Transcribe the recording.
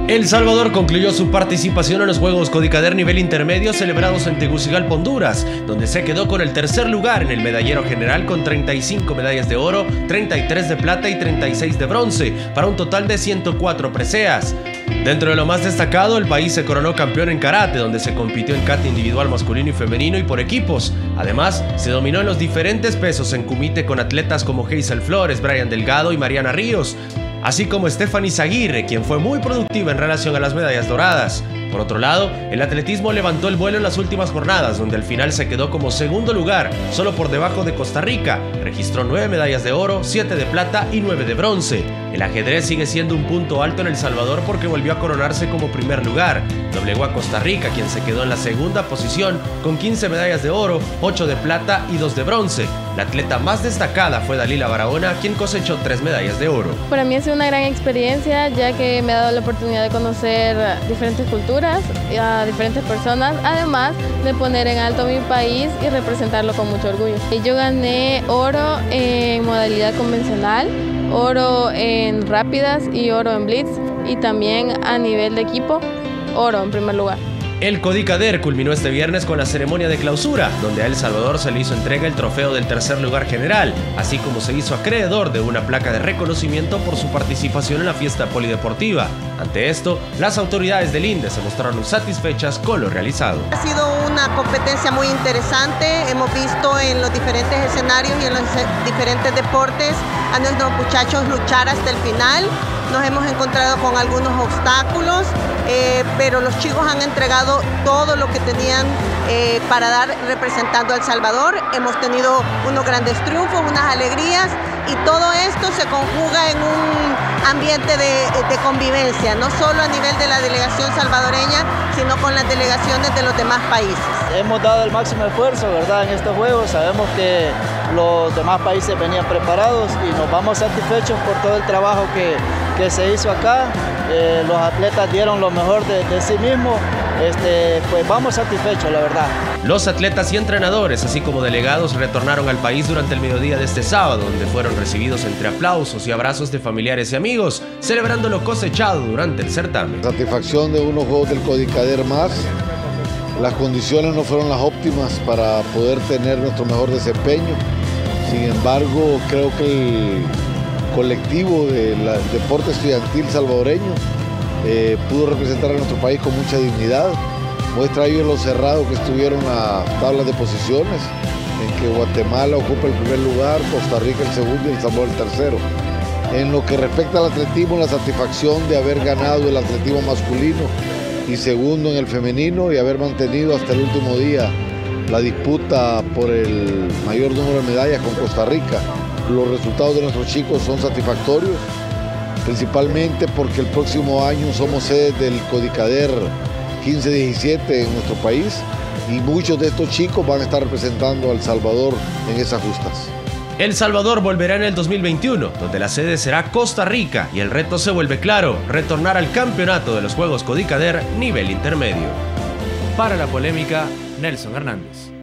El Salvador concluyó su participación en los Juegos Codicader nivel intermedio celebrados en Tegucigalpa, Honduras, donde se quedó con el tercer lugar en el medallero general con 35 medallas de oro, 33 de plata y 36 de bronce, para un total de 104 preseas. Dentro de lo más destacado, el país se coronó campeón en karate, donde se compitió en kata individual masculino y femenino y por equipos. Además, se dominó en los diferentes pesos en kumite con atletas como Hazel Flores, Brian Delgado y Mariana Ríos, así como Stephanie Zaguirre, quien fue muy productiva en relación a las medallas doradas. Por otro lado, el atletismo levantó el vuelo en las últimas jornadas, donde al final se quedó como segundo lugar, solo por debajo de Costa Rica. Registró 9 medallas de oro, 7 de plata y 9 de bronce. El ajedrez sigue siendo un punto alto en El Salvador porque volvió a coronarse como primer lugar. Doblegó a Costa Rica, quien se quedó en la segunda posición con 15 medallas de oro, 8 de plata y 2 de bronce. La atleta más destacada fue Dalila Barahona, quien cosechó 3 medallas de oro. Para mí ha sido una gran experiencia, ya que me ha dado la oportunidad de conocer diferentes culturas, a diferentes personas, además de poner en alto mi país y representarlo con mucho orgullo. Yo gané oro en modalidad convencional, oro en rápidas y oro en blitz, y también a nivel de equipo, oro en primer lugar. El Codicader culminó este viernes con la ceremonia de clausura, donde a El Salvador se le hizo entrega el trofeo del tercer lugar general, así como se hizo acreedor de una placa de reconocimiento por su participación en la fiesta polideportiva. Ante esto, las autoridades del INDE se mostraron satisfechas con lo realizado. Ha sido una competencia muy interesante, hemos visto en los diferentes escenarios y en los diferentes deportes a nuestros muchachos luchar hasta el final. Nos hemos encontrado con algunos obstáculos, pero los chicos han entregado todo lo que tenían para dar representando a El Salvador. Hemos tenido unos grandes triunfos, unas alegrías, y todo esto se conjuga en un ambiente de convivencia, no solo a nivel de la delegación salvadoreña, sino con las delegaciones de los demás países. Hemos dado el máximo esfuerzo, ¿verdad?, en estos juegos. Sabemos que los demás países venían preparados y nos vamos satisfechos por todo el trabajo que se hizo acá. Los atletas dieron lo mejor de sí mismos. Pues vamos satisfechos, la verdad. Los atletas y entrenadores, así como delegados, retornaron al país durante el mediodía de este sábado, donde fueron recibidos entre aplausos y abrazos de familiares y amigos, celebrando lo cosechado durante el certamen. Satisfacción de unos Juegos del Codicader más. Las condiciones no fueron las óptimas para poder tener nuestro mejor desempeño. Sin embargo, creo que el colectivo del deporte estudiantil salvadoreño pudo representar a nuestro país con mucha dignidad. Muestra ello lo cerrado que estuvieron las tablas de posiciones, en que Guatemala ocupa el primer lugar, Costa Rica el segundo y El Salvador el tercero. En lo que respecta al atletismo, la satisfacción de haber ganado el atletismo masculino y segundo en el femenino, y haber mantenido hasta el último día la disputa por el mayor número de medallas con Costa Rica. Los resultados de nuestros chicos son satisfactorios, principalmente porque el próximo año somos sede del Codicader 15-17 en nuestro país, y muchos de estos chicos van a estar representando a El Salvador en esas justas. El Salvador volverá en el 2021, donde la sede será Costa Rica, y el reto se vuelve claro: retornar al campeonato de los Juegos Codicader nivel intermedio. Para La Polémica, Nelson Hernández.